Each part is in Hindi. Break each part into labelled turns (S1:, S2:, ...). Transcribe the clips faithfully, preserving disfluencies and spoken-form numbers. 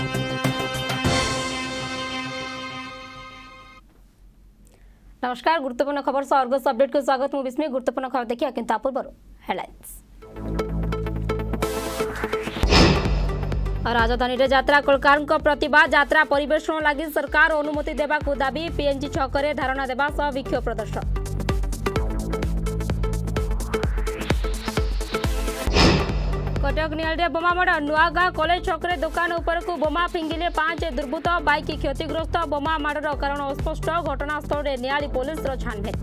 S1: नमस्कार गुरुत्वपूर्ण खबर सह अर्गस अपडेट को स्वागत। मु विस्मय गुरुत्वपूर्ण खबर देखिए किंतु पूर्व हेडलाइंस। राजधानी रे यात्रा कलाकार प्रतिवाद यात्रा परिवेषण लगी सरकार अनुमति देवा को दाबी पीएनजी छकरे धारणा देवा सह विक्षोभ प्रदर्शन। कटक निहाल बोमामाड़ नुआगाँ कॉलेज छकरे दुकान उपर को बोमा फिंगिले पांच दुर्बृत्त बाइक क्षतिग्रस्त बोमा माड़र कारण अस्पष्ट घटनास्थल में निहाली पुलिस छानभिन।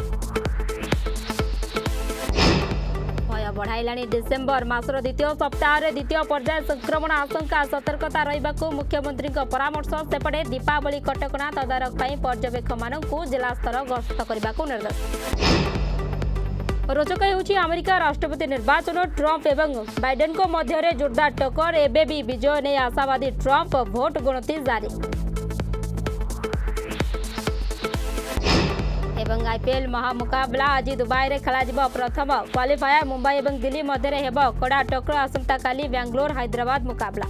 S1: भय बढ़ाइला डिसेम्बर मासर द्वितीय सप्ताह द्वितीय पर्याय संक्रमण आशंका सतर्कता रहिबाकु मुख्यमंत्री परामर्श। सेपटे दीपावली कटकणा तदारख पर पर्यवेक्षक मानकु जिला स्तर गस्त करने निर्देश। रोचक होउछि अमेरिका राष्ट्रपति निर्वाचन ट्रंप एवं बाइडेन को मध्य जोरदार टक्कर एबे भी विजय नहीं आशावादी ट्रंप भोट गणति जारी। एवं आईपीएल महामुकाबला आज दुबई रे खेला जिबो प्रथम क्वालिफायर मुंबई एवं दिल्ली मध्य हेबो कड़ा टक्कर आसंता काली बेंगलोर हैदराबाद मुकाबला।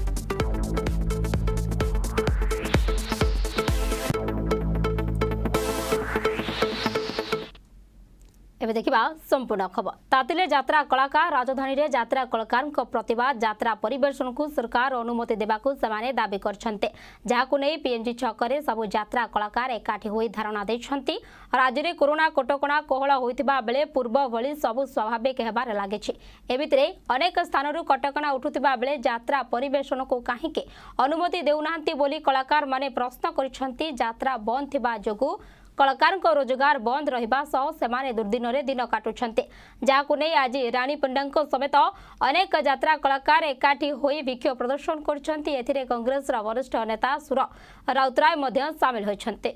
S1: एबे देखिबा संपूर्ण खबर। तातिले यात्रा कलाकार राजधानी रे यात्रा कलाकार प्रतिवाद यात्रा परिवेषण को सरकार अनुमति देबाकू सेमाने दाबी करछन्ते, जाहाकू नै पीएनजी छकरे सब यात्रा कलाकार एकाठी होई धारणा दैछन्ती। राज्य रे कोरोना कटकणा कोहळ होइतिबा बेले पूर्व भली सब स्वाभाविक हेबार लागिछि। एबितरे अनेक स्थानरू कटकणा उठुतिबा बेले यात्रा परिवेषण को काहीके अनुमति देउनांती बोली कलाकार माने प्रश्न करछन्ती। यात्रा बंद थिबा जोगु कलाकार को रोजगार बंद रहिबा सह सेमाने दुर्दिन रे दिन काटुछन्ते, जाहाकू नै आज रानी पंडांक समेत अनेक यात्रा कलाकार एकाठी होई विक्षोभ प्रदर्शन करछन्ती। एथिरे कांग्रेस रा वरिष्ठ नेता सुर राउतराय मध्य शामिल होइछन्ते।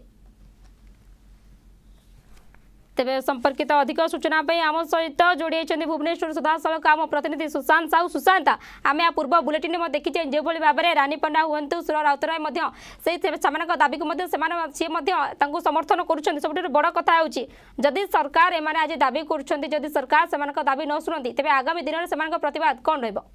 S1: तेबे संपर्कित अधिक सूचना आम सहित जोड़ी भुवनेश्वर सदासल आम प्रतिनिधि सुशांत साहू। सुशांत आम या पूर्व बुलेटिन में देखी जो भाव में रानी पंडा हूँ सुर राउतराय दाबी को सी समर्थन कर सब बड़ कथा होदी सरकार एम आज दाबी कर सरकार से दाबी न शुणती तेज आगामी दिन में प्रतिवाद कौन रही।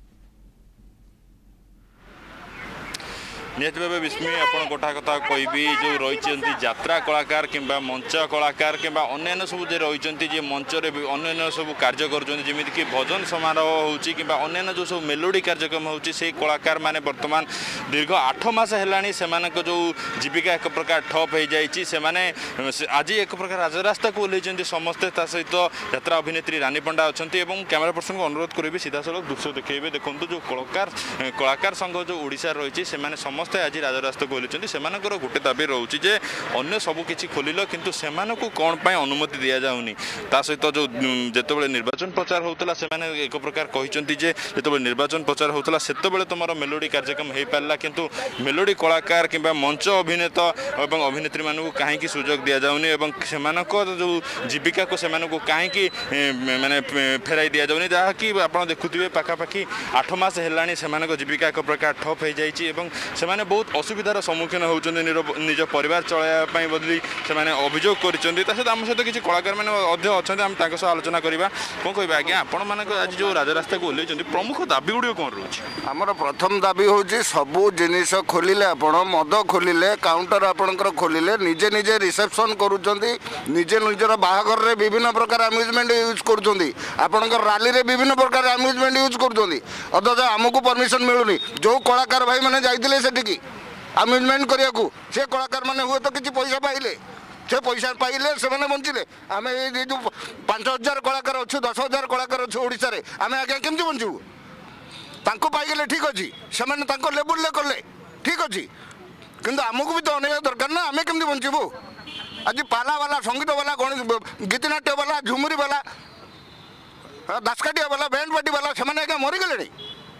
S2: निहत भाव विस्मय आप गोटा कथा कहबी जो रही यात्रा कलाकार कि मंच कलाकार कि अन्य सब रही मंच अन्य सब कार्य करमिक भजन समारोह होन्य जो सब मेलोडी कार्यक्रम होती कलाकार माने वर्तमान दीर्घ आठ मस है जो जीविका एक प्रकार ठप हो जाए आज एक प्रकार राजरास्ता को ओह्ल समस्ते सहित यात्रा अभिनेत्री रानी पंडा अच्छा कैमेरा पर्सन को अनुरोध करी सीधा सड़क दृश्य देखिए। देखो जो कलाकार कलाकार संघ जो ओडिशा रही समस्त आज राजरास्ता को ओह्लि से गोटे दाबी रोचे जे अन्य सबकि खोल किंतु से कौन पाई अनुमति दि जाऊनी ता सहित जो जिते निर्वाचन प्रचार होता से एक प्रकार कहते जो निर्वाचन प्रचार होता से तुम मेलोडी कार्यक्रम हो पारा किंतु मेलोडी कलाकार कि मंच अभिनेता और अभिनेत्री मानू कहीं सुजोग दि जाऊनी से जो जीविका को कहीं माने फेराई दि जाऊनी जहाँकि आप देखुए पाखापाखि आठ मस है जीविका एक प्रकार ठप हो जाए बहुत असुविधार सम्मुखीन होती निज परिवार चलाइवाई बदली से अभियोग कर आम सहित किसी कलाकार मैंने अच्छा सह आलोचना करवा कौन कह आज्ञा आपण मान आज जो राजरास्ता को ओह्ल प्रमुख दाबी गुड़ कौन रोचे।
S3: आमर प्रथम दाबी हूँ सबू जिनिस खोलिले आपण मद खोलिले काउंटर आपणकर खोलिले निजे निजे रिसेप्शन करुँचे निजर बाहागर रे विभिन्न प्रकार अम्यूजमेंट यूज कर राली रे विभिन्न प्रकार अम्यूजमेंट यूज कर अथच आमको परमिशन मिलूनी जो कलाकार भाई मैंने जाइए सेठिकी अम्यूजमेंट करने को से कलाकार मैंने हुए तो किसी पैसा पाइले से पैसा पाइले से बंचिले आम ये जो पांच हजार कलाकार अच्छे दस हजार कलाकार अच्छे ओडिशा रे आम आज्ञा केमती बंचबू तांको पाइगले ठीक अच्छी से लेवल कले ठीक अच्छी किंतु आमको भी तो अनेक दरकार ना आम केमती बंचबू आज पाला वाला संगीत वाला गीतनाट्य वाला झुमुरी वाला दासकाटिया वाला बैंड पार्टी वाला से आज्ञा मरीगले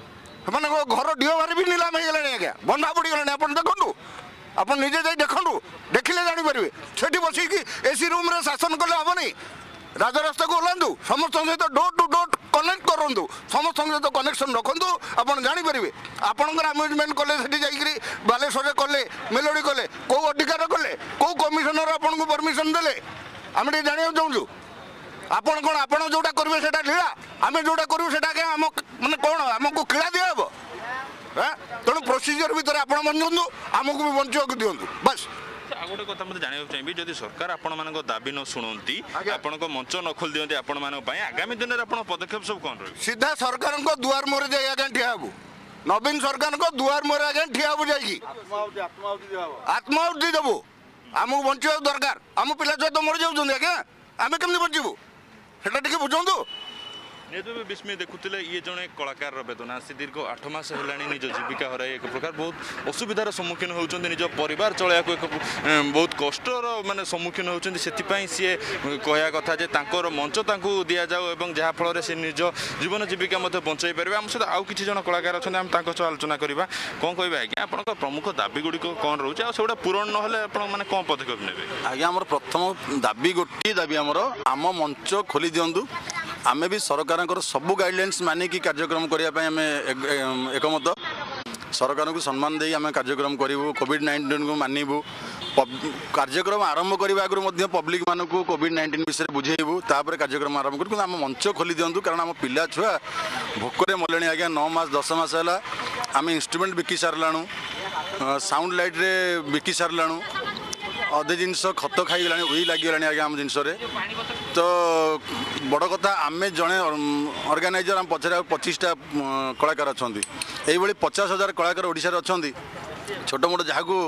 S3: घर ढीओ भारी भी नीलाम हो गलानी आज्ञा बंधा पड़ी गलानी आप देखूँ आप निजे जाई देखूँ देखिले जानीपर से बसिकी एसी रूम रे शासन कले हेनी राजरास्ता को ओह्लू समस्त सहित डोर टू डोर कनेक्ट करूँ समस्त सहित कनेक्शन रखु आप जानीपर आपंकर अम्यूजमेंट कले से बालेश्वर कले मेलोडी कले कौ अधिकार कले कौ कमिशनर आपको परमिशन देले आम जाना चाहूँ आपण कौन आप जोटा करेंगे लीला आम जोटा करूँ से माने कौन आमको किला दिहब तेणु प्रोसीजर भितर आप बंचु आमको भी बंचवाक दिंतु बस
S2: आ गोटे कथा मतलब जानवा चाहिए जदि सरकार आपण मान दाबी न शुणुंती आपण मंच न खोल दिखती आपण आगामी दिन में आप पदक्षेप सब कौन रही
S3: सीधा सरकार दुआर मोहर जाए आगे ठिया हबू नवीन सरकार दुआर मोहर आगे ठिया हबू जाइए आत्माहुति देवु आमको बंचा दरकार आम पिला छुआ तो मरी जाऊँ आज्ञा आम केमी बचबू से बुझाऊ
S2: निहत विस्मय देखुले ये जड़े कलाकार वेदना से दीर्घ आठ मस है निज जीविका हर एक प्रकार बहुत असुविधार सम्मुखीन होती निज परिवार चलैया एक बहुत कष्टर माने सम्मुखीन होती से सी कहया कथा जे तांकर मंच तांकू दि जाऊ और जहाँफल से निज जीवन जीविका बचाई पारे आम सहित आउ कि जन कलाकार अच्छा आम सह आलोचना करवा कौन कह आज्ञा आप प्रमुख दाबी गुड़िक कौन रोचे आ सेगुड़ा पूरण ना मैंने कौन पदक्षेप ने
S4: आज्ञा आम प्रथम दाबी गोटे दाबी आमर आम मंच खोली दिंतु आमे भी सरकार सबू गाइडलाइंस मानिकी कार्यक्रम करने एकमत सरकार को सम्मान दे आम कार्यक्रम करूँ कोविड नाइंटीन को मानबू कार्यक्रम आरंभ करने आगुरी पब्लिक मान को कोविड नाइंटीन विषय बुझेबू तापर कार्यक्रम आरंभ करूँ आम मंच खोली दिंतु कारण आम पिला छुआ भोकर मले आज्ञा नौ मास दस मास है आम इंस्ट्रुमेंट बिकी साराणु साउंड लाइट रे बिकी साराणु अधे जिनस खत खाईगला उई लगिगला आज्ञा आम जिनस तो बड़ कथा आम जड़े ऑर्गेनाइजर आम पचर पचिशटा कलाकार अच्छा ये पचास हजार कलाकार ओडिशा अच्छा छोट मोट जहाँ को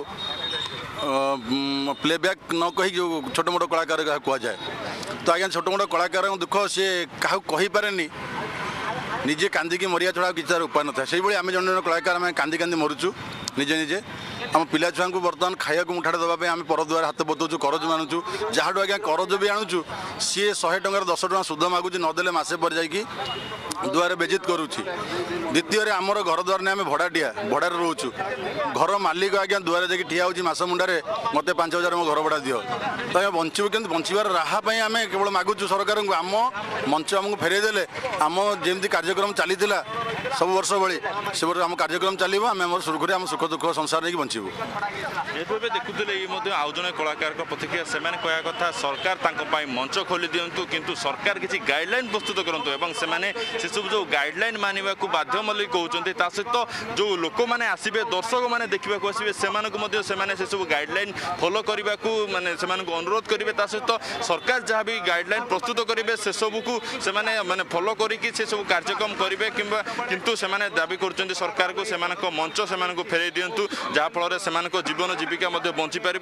S4: प्लेबैक न कही जो छोट मोट कलाकार कह जाए तो आज्ञा छोट मोट कलाकार दुख सी क्या कहीपे निजे कांदिकी मरिया छड़ा किसी तार उपाय न था आम जन जन कलाकार आम कांदी कांदी मरुचु निजे निजे आम पिला छुआ को बर्तमान खाया मुठाटे देवाई आम परदुआर हाथ बतौचु करज मानुचु जहाँ आज्ञा करज भी आणुचु सी शहे टकर दस टाँग सुध मागुच नदेले मसे पर जाकि दुआरे बेजित करुच्ची द्वितीय आमर घर द्वार नहीं आम भड़ाटिया भड़ार रोचु घर मालिक आज्ञा दुआरे जाकि ठिया होची मास मुंडारे मत पांच हजार मो घर भड़ा दियो तो आम बंचू कि बचार राहापाई आम केवल मागुचु सरकार को आम मंच आमको फेरईदे आम जमी कार्यक्रम चली सब वर्ष भाई से वर्ष आम कार्यक्रम चलो आम सुरखुरी आम सुख दुख संसार नहीं बचबू
S2: देखुले ये आउ जन कलाकार प्रतिक्रिया से कहया कथा सरकार मंच खोली दिंतु किंतु सरकार किसी गाइडलाइन प्रस्तुत करूँ से सब जो गाइडलाइन मानवा को बाध्य मल्लिक कहते सहित जो लोक मैंने आसवे दर्शक मैंने देखा आसवे से सब गाइडलाइन फॉलो करने को माने अनुरोध करेंगे सहित सरकार जहाँ भी गाइडलाइन प्रस्तुत करेंगे से सब को माने फॉलो करके सब कार्यक्रम करेंगे किंतु से दाबी कर सरकार को मंच से फेरई दिंतु जहाँफल से जीवन जीविका बंची पार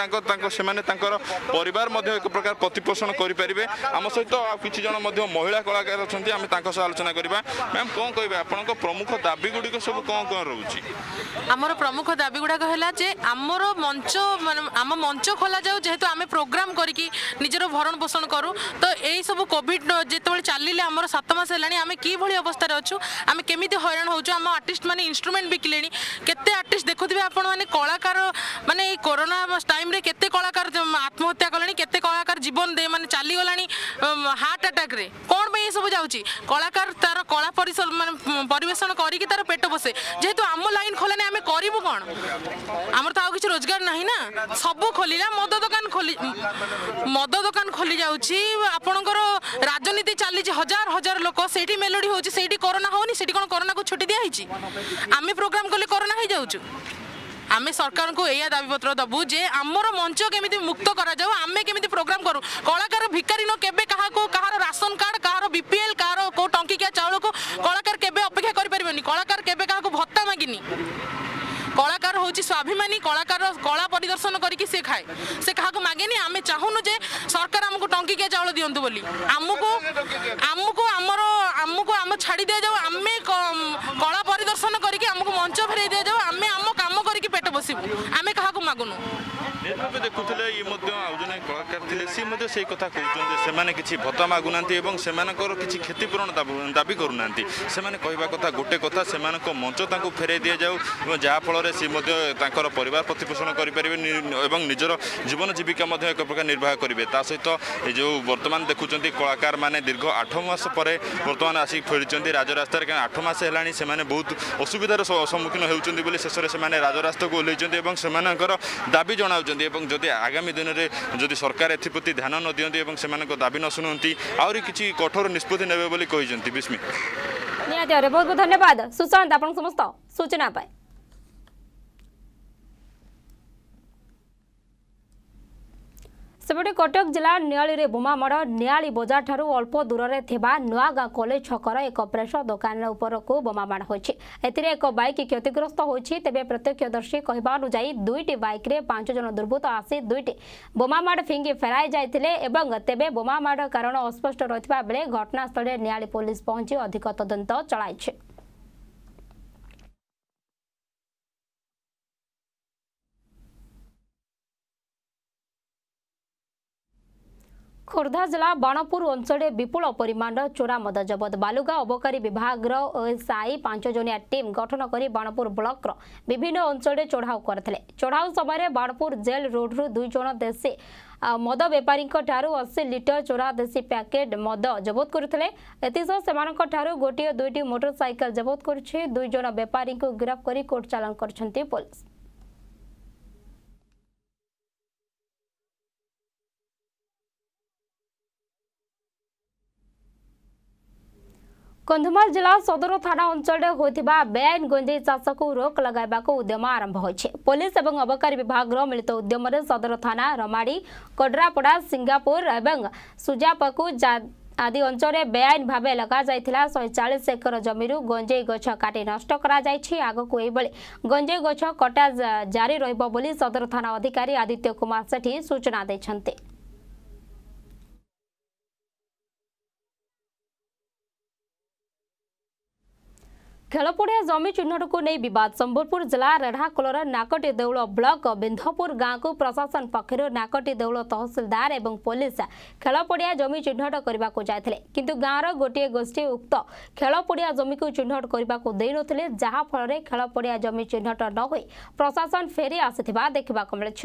S2: और परिवार एक प्रकार प्रतिपोषण करेंगे आम सहित किसी जन महिला कलाकार अच्छा आम सह आलोचना करवा मैम कौन कह आप प्रमुख दाबी गुड़िक सब कौन कौन रोचे
S5: आमर प्रमुख दाबी गुड़ाक है आमर मंच आम मंच खोल जाऊ जेहेतु आम प्रोग्राम करके निजर भरण पोषण करूँ तो यही सब कोविड जो चलिए आमर सात मस है आम कि अवस्था अच्छु आम केमी हैरान होचु आम आर्टिस्ट मैंने इंस्ट्रुमेंट बिकिले केते आर्टिस्ट देखुवे आपण मैंने कलाकार माने कोरोना टाइम रे केते कलाकार आत्महत्या कले केते कलाकार जीवन दे माने चली गलानी हार्ट अटैक रे कौन पे ये सब जाउची कलाकार तार कला परिवेशन करिक तार पेट बसे जेहेतु आम लाइन खोलानी आम करूँ कौन आमर तो आउ किसी रोजगार नहीं ना सब खोलिला मद दुकान खोली मद दुकान खोली जाउची आपणकर राजनीति चली हजार हजार लोक सेठी मेलोडी होची सेठी कोरोना होनी सेठी कोन कोरोना को छुट्टी दिया हिची आमे प्रोग्राम कले कोरोना हो जाउछु आमे सरकार को यह दाबी पत्र दबु जे आमर मंच केमिति मुक्त करा जाऊ आमे केमिति प्रोग्राम करू कलाकार भिकारी न केबे कहा को कहार राशन कार्ड कहार बीपीएल कहार को टंकी क्या चाउल को कलाकार केबे अपेक्षा करि परिबनी कलाकार केबे कहा को भत्ता मागिनी कलाकार हूँ स्वाभिमानी कलाकार कला परिदर्शन करके से खाए से क्या मागेनी आम चाहूनु जे सरकार आमको टंकिकिया चाउल दिंतु बोली आमको आमको आमर आमको आम छाड़ी दि जाऊ आम कला परिदर्शन करके आमको मंच फेर दि जाऊ आम आम कम करके पेट बसबू आम क्या मागुनु
S2: देखुले ये आउ जन कलाकार थे सी से कथा कहते किसी भत्ता मागुना किसी क्षतिपूरण दाबी करूना से कहवा कथा गोटे कथा से मंच फेर दि जाऊ जहाँफल सी परिवार प्रतिपोषण करेंगे निजर जीवन जीविका एक प्रकार निर्वाह करेंगे ता सहित जो बर्तमान देखुं कलाकार मैंने दीर्घ आठ मास पर बर्तमान आसिक फेरी राजरास्तार कहीं आठ मास है से बहुत असुविधार सम्मुखीन होती शेष में राजरास्ता को ओह्लैंट से दाबी जनाऊँ जदि आगामी दिन में जदि सरकार एप्रति ध्यान न दियंती से दाबी न शुणुंती आहरी किसी कठोर निष्पत्ति नेबे बोली कहते विस्मी
S1: निहाती भाବରେ बहुत बहुत धन्यवाद सुशांत आपण समस्त सूचना पाए। सेपटे कटक जिला नियाली बोमा माड़ नियाली बजार ठारू अल्प दूर में थिबा नुआगाँ कॉलेज छकर एक प्रेस दुकान उपर को बोमा माड़ होछि। एथिरे एक बाइक क्षतिग्रस्त होछि। तेबे प्रत्यक्षदर्शी कहबा अनुसार दुईटी बाइक रे पांच जन दुर्बृत्त आसी दुईटी बोमा माड़ फिंगी फेराई जाइथिले एवं तेबे बोमा माड़ कारण अस्पष्ट रहितबा बेले घटनास्थल नियाली पुलिस पहुंची अधिक तदंत चलाइछि। खोर्धा जिला बाणपुर अंचल विपुल परिमाण चोरा मद जबत बालुगा अबकारी विभाग एसआई पांच जनिया टीम गठन कर बाणपुर ब्लॉक विभिन्न अंचल चढ़ाऊ करते। चढ़ाऊ समय बाणपुर जेल रोड्रु दुई जन देशी मद बेपारी अस्सी लिटर चोरा देशी पैकेट मद जबत करते। एसह गोटे दुईटी मोटरसाइकेल जबत कर दुई जन बेपारी गिरफ्त कर कोर्ट चालान कर पुलिस। कंधमाल जिला सदर थाना अंचल होता बेआईन गंजेई चाष को रोक लगाइबा उद्यम आरंभ होइछे। पुलिस एवं अबकारी विभाग मिलित उद्यम सदर थाना रमाड़ी कड्रापड़ा सिंगापुर एवं सुजापकु आदि अंचल बेआईन भाव लगा जाइथिला एक सौ चालीस एकर जमीरु गंजेई गछ काटी नष्ट करा जाइछि। आगकु एई बेले गंजेई गछ कटा जारी रहिबो बोली सदर थाना अधिकारी आदित्य कुमार सेठी सूचना दैछन्ते। खेलपड़िया जमी चिन्हट को नहीं विवाद संबलपुर जिला रेढ़ाकोलर नाकटी देउल ब्लॉक बिंधपुर गांव को प्रशासन पक्षर नाकटी देउल तहसिलदार एवं पुलिस खेलपड़िया जमी चिन्हट करने को जाते किंतु गाँवर गोटे गोष्ठी उक्त खेलपड़िया जमी को चिन्हट करने को दे नथिले जहा फल खेलपड़िया जमी चिन्हट न होई प्रशासन फेरी आसिथिबा देखिबा को मिलिछि।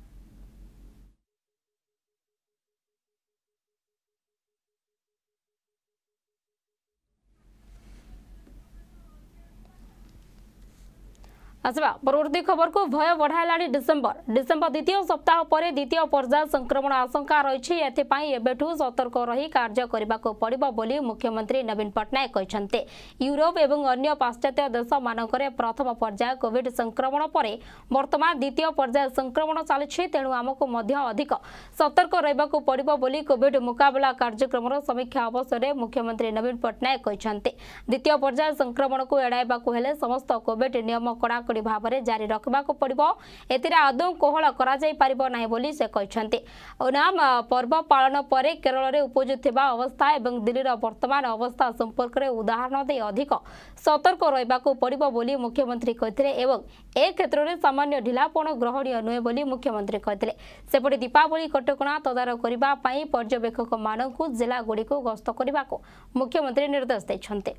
S1: आसवा परवर्ती खबर को भय बढ़ाइलाणी डिसेम्बर डिसेम्बर द्वितीय सप्ताह पर द्वितीय पर्याय संक्रमण आशंका रही एबेठू सतर्क रही कार्य करने को पड़िबो बोली मुख्यमंत्री नवीन पट्टनायक कहते। यूरोप एवं अन्य पाश्चात्य देश मानकरे प्रथम पर्याय कोविड संक्रमण पर वर्तमान द्वितीय पर्याय संक्रमण चली तेणु आमको मध्य अधिक सतर्क रहिबा को पड़िबो बोली कोविड मुकाबला कार्यक्रम समीक्षा अवसर में मुख्यमंत्री नवीन पट्टनायक कहते। द्वितीय पर्याय संक्रमण को एड़ाइबा हेले समस्त कोविड नियम कड़ाकड़ी भाव में जारी रखा पड़ो एतिर आदौ कोहल कर से कहते। ओनाम पर्व पालन पर केरल में उपजुवा अवस्था एवं दिल्लीर वर्तमान अवस्था संपर्क में उदाहरण दे अधिक सतर्क रहिबा को पड़िबो बोली मुख्यमंत्री कहते एवं ए क्षेत्र में सामान्य ढिलापण ग्रहणीय नुहे बोली मुख्यमंत्री कहते। सेपटे दीपावली कटकणा तदारख करबा पई पर्यवेक्षक मानकु जिला गुड़ी को गस्त करने को मुख्यमंत्री निर्देश देछन्ते।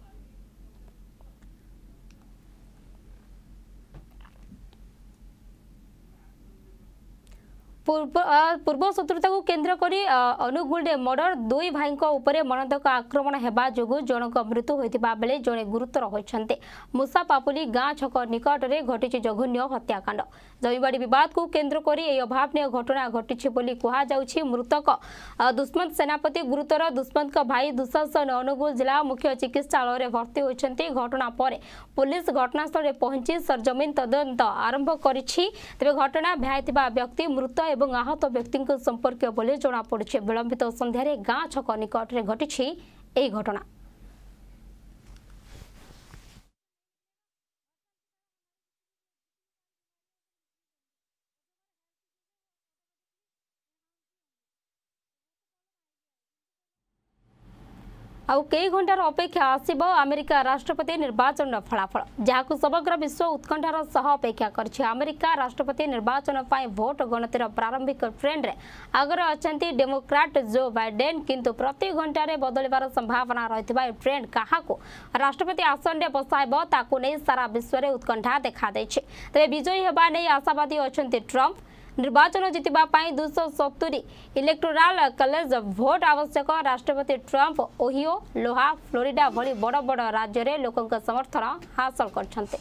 S1: पूर्व शत्रुता को केन्द्र करी अनुगुल मर्डर दुई भाई मनोदक आक्रमण हेबा जोगु जनक मृत्यु होइतिबा बेले जणे गुरुतर होइछन्ते। मुसा पापुली गाँ छक निकट में घटी जघन्य हत्याकांड जमीबाड़ी विवाद को केन्द्र करी ए अभावनीय घटना घटी बोली कहा जाउछि। मृतक दुष्मंत सेनापति गुरुतर दुष्मंत भाई दुशासन अनुगुल जिला मुख्य चिकित्सालय में भर्ती होइछन्ते। घटना पर पुलिस घटनास्थल में पहुंची सरजमीन तदंत आरंभ करिछि। तेबे घटना भ्याइतिबा व्यक्ति मृत एवं आहत व्यक्ति संपर्क बोले जना पड़े। विलंबित संध्यारे गाँ छक निकट में घटी यह घटना। आउ कई घंटार अपेक्षा आसिब अमेरिका राष्ट्रपति निर्वाचन फलाफल जहां समग्र विश्व उत्कंठार सह अपेक्षा करछि। अमेरिका राष्ट्रपति निर्वाचन पाई भोट गणतिर प्रारंभिक ट्रेंड रे आगर अछंती डेमोक्राट जो बाइडेन किंतु प्रति घंटारे बदलिबार संभावना रहितबा ट्रेंड काहाको राष्ट्रपति आसन रे बसाइबो ताकू नै सारा विश्व रे उत्कंठा देखा दैछि। तबे विजयी हेबा नै आशावादी अछंती ट्रम्प। निर्वाचन जितिबा पाई दो सौ सत्तर इलेक्टोराल कॉलेज भोट आवश्यक। राष्ट्रपति ट्रम्प ओहियो लोहा फ्लोरिडा भली बड़ बड़ राज्य रे लोकंक समर्थन हासिल करछन्ते।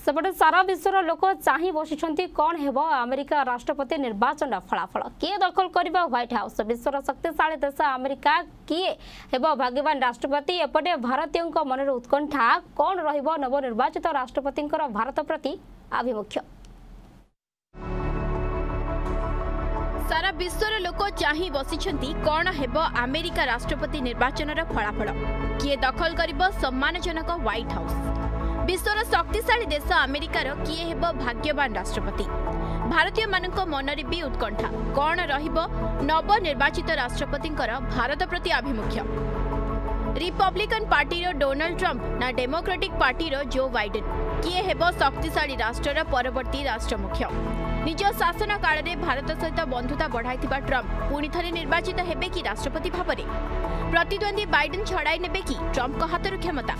S1: सेपटे सारा विश्वर लोक चाह बसी कौन हेब अमेरिका राष्ट्रपति निर्वाचन फलाफल किए दखल करबा व्हाइट हाउस विश्वर शक्तिशाली देश अमेरिका किए हेब भाग्यवान राष्ट्रपति एपटे भारतीय मन उत्कंठा कौन रहिब नवनिर्वाचित राष्ट्रपति भारत प्रति आभिमुख्य।
S6: सारा विश्वर लोक चाह बसी कौन हेब अमेरिका राष्ट्रपति निर्वाचन फलाफल किए दखल करिब सम्मानजनक व्हाइट हाउस विश्वर शक्तिशाली देश अमेरिकार किए हेब भाग्यवान राष्ट्रपति भारतीय मानक मनरे भी उत्कंठा कौन रहिब नवनिर्वाचित राष्ट्रपति भारत प्रति आभिमुख्य। रिपब्लिकन पार्टी डोनाल्ड ट्रंप ना डेमोक्रेटिक पार्टी जो बाइडेन किए हेब शक्तिशाली राष्ट्रर परवर्ती राष्ट्रमुख्य निज शासन काल में भारत सहित बंधुता बढ़ाई ट्रंप पुणी थे निर्वाचित हेबे कि राष्ट्रपति भाव में प्रतिद्वंदी बाइडेन छड़ाई नेबे कि ट्रंप को हाथ क्षमता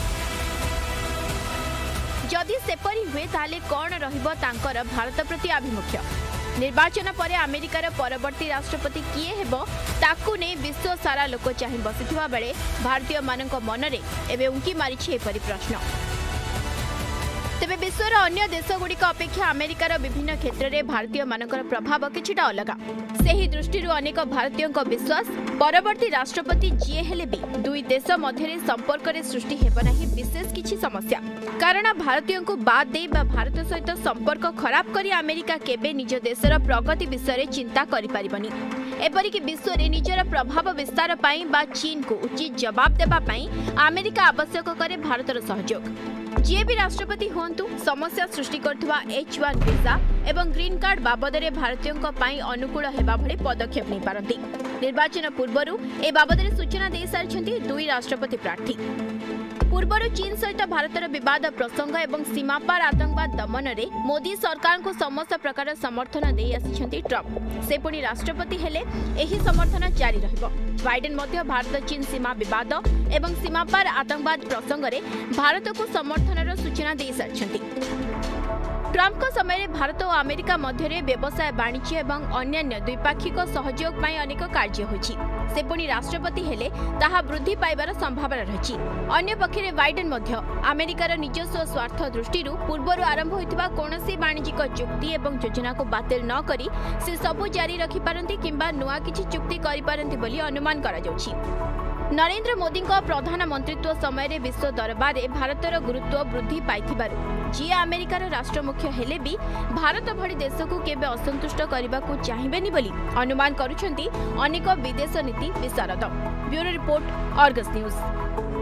S6: जदि सेपरी हुए ताले कौन रहिबो तांकर भारत प्रति आभिमुख्य। निर्वाचन पर अमेरिकार परवर्ती राष्ट्रपति किए हेबो ताकू ने विश्व सारा लोक चाहि बसिथिबा बेले भारतीय मानक मनरे एबे उंकी मारिछि एपरि प्रश्न। तेबे विश्वर अन्य देशगुड़िक अपेक्षा अमेरिकार विभिन्न क्षेत्र में भारतीय मानकर प्रभाव किछिटा अलग सेही दृष्टिरू अनेक भारतीयों विश्वास परवर्ती राष्ट्रपति जीए हेले भी दुई देश मध्य संपर्क रे सृष्टि हेब नाही विशेष किछि समस्या कारण भारतीयों को बाद दे बा भारत सहित संपर्क खराब करी अमेरिका केबे निज देशर प्रगति विषय चिंता करि पारिबनी एपरिक विश्व रे निजर प्रभाव विस्तार पाई बा चीन को उचित जवाब देबा पाई अमेरिका आवश्यक करे भारतर सहयोग जी भी राष्ट्रपति हुंतु समस्या सृष्टि करथुवा एच वन वीजा एवं ग्रीन कार्ड बाबदरे भारतीयों पाई अनुकूल हेबा भली पदक्षेप नहीं पारती निर्वाचन पूर्वरु ए बाबदरे सूचना दे सारिछंती दुई राष्ट्रपति प्रार्थी पूर्वर चीन सहित भारतर विवाद प्रसंग एवं सीमापार आतंकवाद दमन रे मोदी सरकार को समस्त प्रकार समर्थन दे आसिछंती ट्रंप से पुणी राष्ट्रपति हेले एही समर्थन जारी रहिबो बाइडेन मध्य भारत चीन सीमा विवाद एवं सीमापार आतंकवाद प्रसंग रे भारत को समर्थनर सूचना दे सारिछंती ट्रंप को समय भारत और अमेरिका मध्य व्यवसाय वाणिज्य एवं अन्यान्य द्विपाक्षिक सहयोग पाई अनेक कार्य होछि से पुणी राष्ट्रपति हेले ताहा वृद्धि पाइबार संभावना रही अन्य पक्षरे बाइडेन मध्य अमेरिकार निजस्व स्वार्थ दृष्टिरू पूर्वर आरंभ होइतिबा कोनोसी वाणिज्यिक चुक्ति एवं योजना को बातिल न करी से सबु जारी रखि पारंती किंबा नुआ किछि चुक्ति करि पारंती बोली अनुमान करा जाउछि। नरेंद्र मोदी प्रधानमंत्रित्व समय विश्व दरबार में भारतर गुरुत्व वृद्धि पाई जी अमेरिकार राष्ट्रमुख्य हेले भी भारत भली देश को केबे असंतुष्ट करने को चाहिए बोली अनुमान करुछंती अनेक विदेश नीति विशारद। Bureau report Argus news.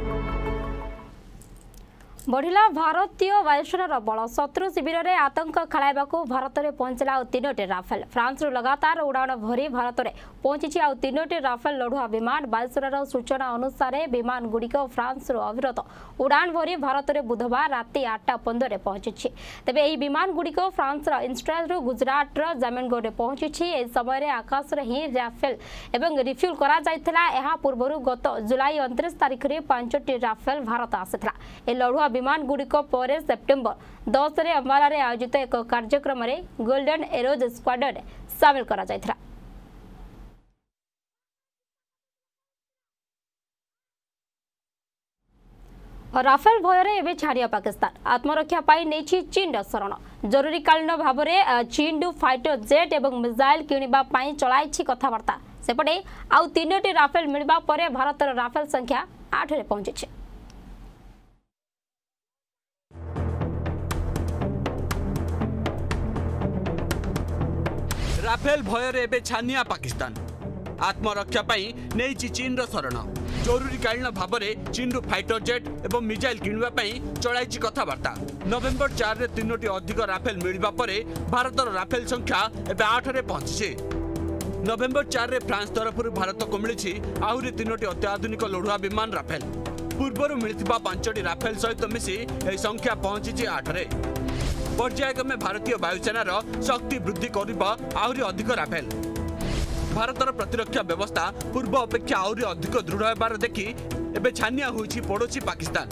S1: बढ़िला भारतीय वायुसेनार बल शत्रु शिविर में आतंक खेलाइबा भारत में पहुंचला तीनोटी राफेल फ्रांस लगातार उड़ाण भरी भारत में पहुंची आउ तीनोटी राफेल लढ़ुआ विमान वायुसेनार सूचना अनुसार विमान गुड़िक फ्रांस अविरत उड़ाण भरी भारत में बुधवार राति आठटा पंद्रह पहुंची तेज यह विमान गुड़िक फ्रांस इंस्ट्राज गुजरात जामेनगढ़ पहुंची यह समय आकाश ही राफेल एवं रिफ्यूल करा पूर्व गत जुलाई उनतीस तारीख में पांचटी राफेल भारत आसाला लढ़ुआ विमान गुड़िक पर सेप्टेम्बर दस रे अंबाला रे आयोजित एक कार्यक्रम में गोल्डन एरोज स्क्वाड्रन सामिल करा जायथिला। राफेल भयर एवं छाड़िया पाकिस्तान आत्मरक्षा पाई नहीं चीन शरण जरूरीकालीन भाव में चीन फाइटर जेट एवं मिसाइल किणवा चलाई कथबार्ता सेपटे आउ तीनोटी राफेल मिलवा पर भारतर राफेल संख्या आठ रे पहुंची।
S7: राफेल भयर एबे छानिया पाकिस्तान आत्मरक्षा पाई नहीं चीन शरण जरूरीकालीन भाव में चीन फाइटर जेट एवं मिसाइल किणवा चलाई कथबार्ता नवेम्बर चार रे तीनोटी अधिक राफेल मिलवा पर भारतर राफेल संख्या एबे आठ रे पहुंची नवेम्बर चार रे फ्रांस तरफ भारत को मिली आहरी तीनोटी अत्याधुनिक लढ़ुआ विमान राफेल पूर्व मिलता पांचटी राफेल सहित मिसी यह संख्या पहुंची आठ रे पर्यायक्रमे भारतीय वायुसेनार शक्ति वृद्धि करबा आहुरी अधिक राफेल भारतर प्रतिरक्षा व्यवस्था पूर्व अपेक्षा आहुरी अधिक दृढ़ होबार देखि एबे छानिया होइछि पड़ोसी पाकिस्तान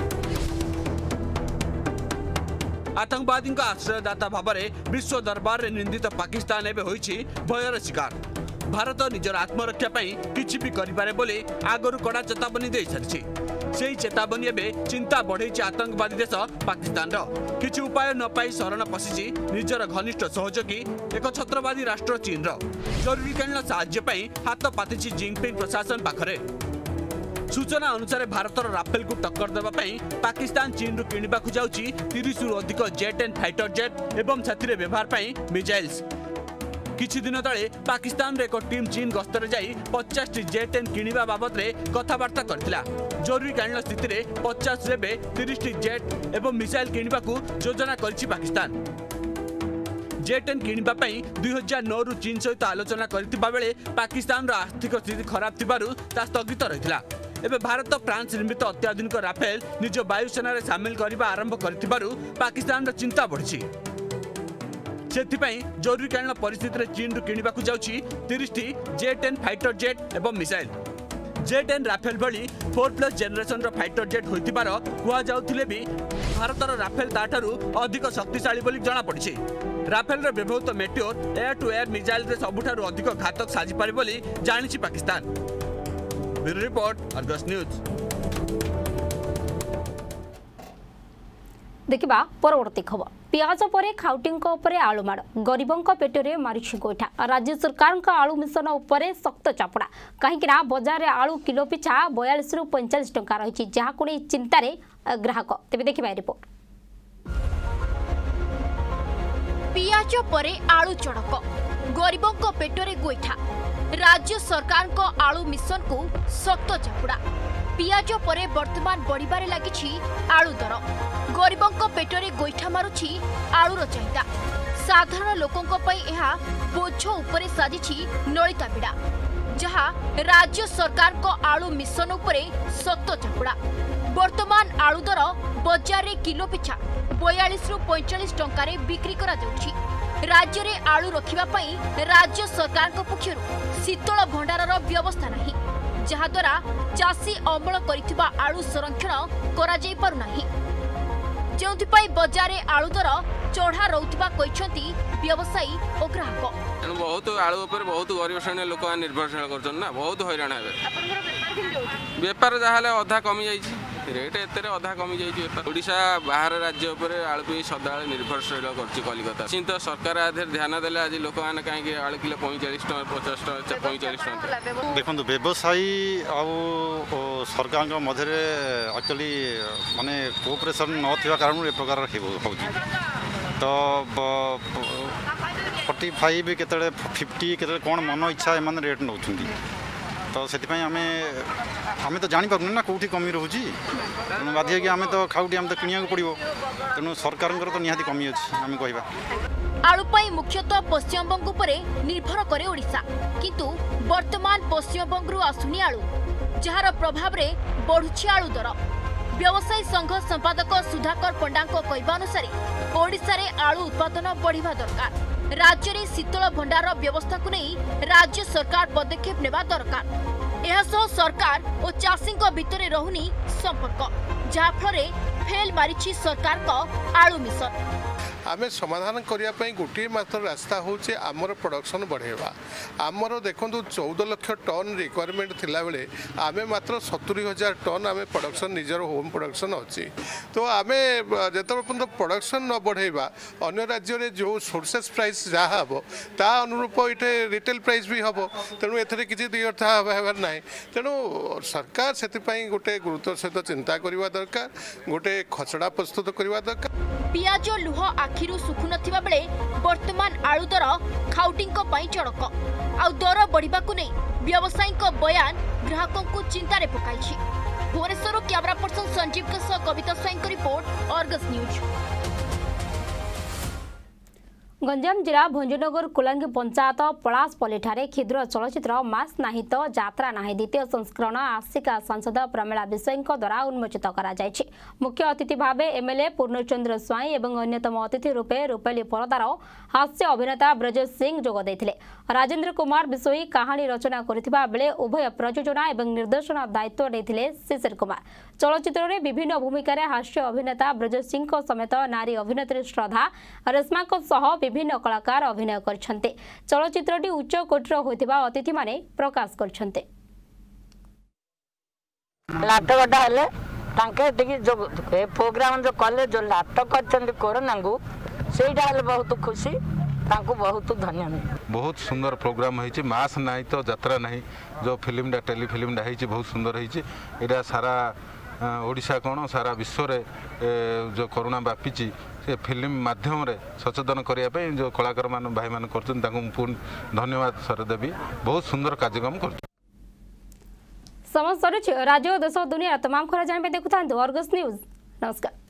S7: आतंकवादी आश्रयदाता भाव में विश्व दरबार में निंदित पाकिस्तान एबे होइछि भयर शिकार भारत निजर आत्मरक्षा पाई किछि भी करिपारे बोली आगरु कड़ा चेतावनी दे सारिछि से चेतावनी एवं चिंता बढ़े आतंकवादी देश पाकिस्तान किसी उपाय न पाई शरण पशिची निजर घनिष्ठ सहयोगी एक छत्रवादी राष्ट्र चीन जरूरीकालीन साहाय्य हाथ पाति जिनपिंग प्रशासन पाखरे। सूचना अनुसार भारतर राफेल को टक्कर देवाई पाकिस्तान चीन किणवा जाऊँगी तीस रु अधिक जेट एंड फाइटर जेट एवं से व्यवहार मिसाइल्स। किछि दिन तले पाकिस्तान एक टीम चीन गस्तर जाई पचास टी जेट एंड किणवा बाबद कथबार्ता करथिला। जरूरीकालीन स्थिति में पचास रेबे तीस टी जेट एवं मिसाइल किणवा को योजना करछि पाकिस्तान। जेट एंड किणवा दुई हजार नौ रु चीन सहित आलोचना करथिबा बेले पाकिस्तान आर्थिक स्थिति खराब थिबारु ता स्थगित रहिथिला। एबे भारत फ्रांस निर्मित अत्याधुनिक राफेल निज वायुसेना सामिल करने आरंभ कर पाकिस्तान चिंता बढ़ी। से जरूरीकालीन परिस्थिति चीन किणवा जाऊँगी तीस टी जेट एंड फाइटर जेट एवं मिसाइल। जेट एंड राफेल भली four plus generation fighter jet होइतिबार कुआजाउथिले भी भारतर राफेल ताठारु अधिक शक्तिशाली बोली जଣା पड़िछि। राफेल रे व्यवहृत Meteor air to air missile रे सबुठारु अधिक घातक साजी पारे बोली जानिछि Pakistan. Bureau report Argus news.
S1: देखिबा परवर्ती खबर। पियाज पर खाउटिंक उपरे आलू माड़ गरीबों पेटरे मारिछि गोइठा। राज्य सरकार आलू मिशन उपरे सख्त चापड़ा कहीं बजार में आलू किलो पिछा बयालीस रु पैंचाश टंका रही जहां नहीं चिंतार ग्राहक। तेज देखा रिपोर्ट।
S6: पियाज पर आलू चढ़क गरीबों पेटरे गोइठा। राज्य सरकार को आलू मिशन को सख्त चापुड़ा। पियाज पर वर्तमान बढ़िबारे लागिछि आलू दर। गरीबों पेटरे गोइठा मारुछि आलूर चाहिदा। साधारण लोकों पई एहा बोझ उपरे साजिछि नलिता बिड़ा जहां राज्य सरकार को आलू मिशन उपरे सख्त चापुड़ा। वर्तमान आलू दर बजार रे किलो पिछा बयालीस रु पैंचाश टंका बिक्री करा जाउछि। राज्य रे आलू रखिबा पई राज्य सरकार को पक्षरु शीतल भंडारर व्यवस्था नाही जहा द्वारा चाषी अमल करिथिबा आलू संरक्षण करा जाई पारु नाही। जोंथिपाई बजार रे आलू दर चढ़ा रहुथिबा कहिसंती व्यवसायी और ग्राहक।
S8: बहुत आलू ऊपर बहुत गरीब श्रेणी लोक निर्भरशील करछन ना बहुत हैरान हेबे। व्यापार जहाले अधा कमी जाईछि रेट एतरे अधा कमी जाईछि व्यापार। ओडिशा बाहर राज्य ऊपर आलू पे सदाळे निर्भरशील करछि कलिकता। चिंता सरकार आधे ध्यान देले आज लोक माने काहे कि आलू किलो पैंतालीस टका पचास टका पैंतालीस टका।
S9: देखो व्यवसायी आ सरकार मध्य एक्चुअली माने कोऑपरेशन न थिबा कारण ए प्रकार होउछि। तो फोर्टी फाइव केतले फिफ्टी केतले कोन मन इच्छा एमान रेट नउछुंदी। तो से आम आम तो जानी पार्न ना कौटी कमी रोचे तेणु बाध्य कि आम तो खाऊटी आम तो किणा पड़ो तेणु सरकार तो निहाती कमी अच्छी आम कह।
S6: आलू मुख्यतः पश्चिमबंग पर निर्भर करे ओडिशा किंतु वर्तमान पश्चिमबंग आसुनी आलू जार प्रभाव रे बढ़ुछि आलू दर। व्यवसायी संघ संपादक सुधाकर पंडा कहवा अनुसार ओडिशा रे आलू उत्पादन बढ़िबा दरकार। राज्य रे शीतल भंडार व्यवस्था को नहीं राज्य सरकार पदक्षेप नेबा दरकार। एहा सह सरकार और चाषी भितर रहुनी संपर्क जहाँफल फेल मारिछि सरकार को आलू मिशन।
S10: आमे समाधान करने गोटे मात्र रास्ता हूँ आमर प्रोडक्शन बढ़ेवा। आमर देखो चौदह लक्ष टन रिक्वायरमेंट थिला बेले आमे मात्र सत्तरी हजार टन आमे प्रोडक्शन निजर होम प्रोडक्शन अच्छी। तो आमे जिते पर्यटन प्रोडक्शन न बढ़ेवा अन्य राज्य में जो सोर्सेस प्राइस जहाँ हम ता अनुरूप ये रिटेल प्राइस भी हम तेणु ए किसी दी अर्थ होबार ना। तेणु सरकार से गोटे गुरुत्व सहित चिंता करवा दरकार गोटे खसड़ा प्रस्तुत करवा दरकार।
S6: पियाज लुह आखिरु सुखु नथिबा बेले वर्तमान आलू दर खाउटिंग पई चड़क आ दर बढ़िबा को नै व्यवसायिक बयान ग्राहकों को चिंता रे पकाइछि। भुवनेश्वर कैमरा पर्सन संजीव के सह कविता स्वाई को रिपोर्ट अर्गस न्यूज।
S1: गंजाम जिला भंजनगर कुलांगी पंचायत पलासपल्ली ठारे क्षुद्र चलचित्र मास नाही तो यात्रा नाही द्वितीय संस्करण आसिका सांसद प्रमिला विषय द्वारा उन्मोचित करा जायछि। मुख्य अतिथि भावे एमएलए पूर्णचंद्र स्वाई एवं अन्यतम अतिथि रूपे रूपेली परदार हास्य अभिनेता ब्रजेश सिंह जोग देथिले। राजेंद्र कुमार विषयी कहानी रचना करथिबा बेले उभय प्रयोजना एवं निर्देशन दायित्व नेथिले शिशिर कुमार। चलचित्र रे विभिन्न भूमिका हास्य अभिनेता ब्रजेश सिंह समेत नारी अभिनेत्री श्रद्धा रेश्मा सह विभिन्न कलाकार अभिनय करछन्ते। चलचित्रटी उच्च कोटीर होइतिबा अतिथि माने प्रकाश करछन्ते।
S11: लाटगडा हेले तांके टिके जो ए प्रोग्राम जो कले जो नाटक करछन कोरोना को सेटा बहुत खुशी तांको बहुत धन्यवाद।
S12: बहुत सुंदर प्रोग्राम है मास नहीं तो यात्रा नहीं जो फिल्मटा टेलीफिल्मटा है बहुत सुंदर है यहाँ सारा ओडिशा कौन सारा विश्व रे जो कोरोना व्यापी से फिल्म माध्यम रे सचेतन करने जो कलाकार मान भाई मान कर धन्यवाद सर देवी बहुत सुंदर कार्यक्रम कर
S1: समस्त राज्य देश दुनिया तमाम खबर जानते देखुता अर्गस न्यूज। नमस्कार।